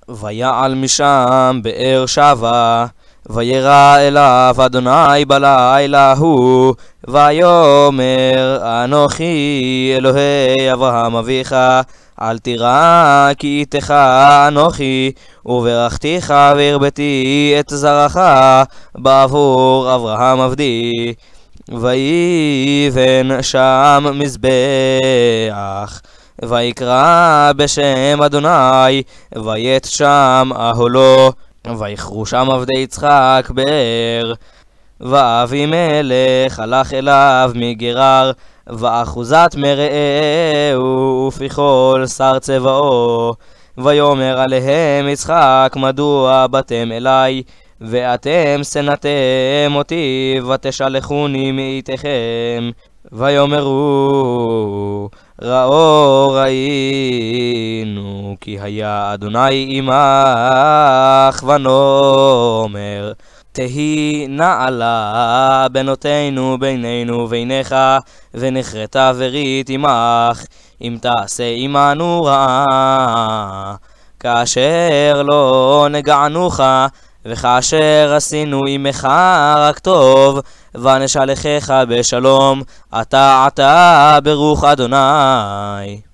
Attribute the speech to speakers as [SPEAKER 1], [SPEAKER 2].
[SPEAKER 1] ויעל משם באר שבה, וירא אליו אדוני בלילה ההוא, ויאמר אנוכי אלוהי אברהם אביך, אל תירא כי איתך אנוכי, וברכתיך והרביתי את זרעך בעבור אברהם עבדי. ויבן שם מזבח, ויקרא בשם אדוני, ויית שם אהלו, ויכרו שם עבדי יצחק באר. ואבימלך הלך אליו מגרר, ואחוזת מרעהו ופיכול שר צבאו. ויאמר עליהם יצחק, מדוע באתם אלי, ואתם שנאתם אותי, ותשלחוני מאיתכם. ויאמרו ראו ראינו, כי היה אדוני עמך. ונאמר תהי נעלה בנותינו בינינו ובינך, ונכרתה ברית עמך, אם תעשה עמנו רעה, כאשר לא נגענוך, וכאשר עשינו עמך רק טוב, ונשלחך בשלום. אתה ברוך אדוני.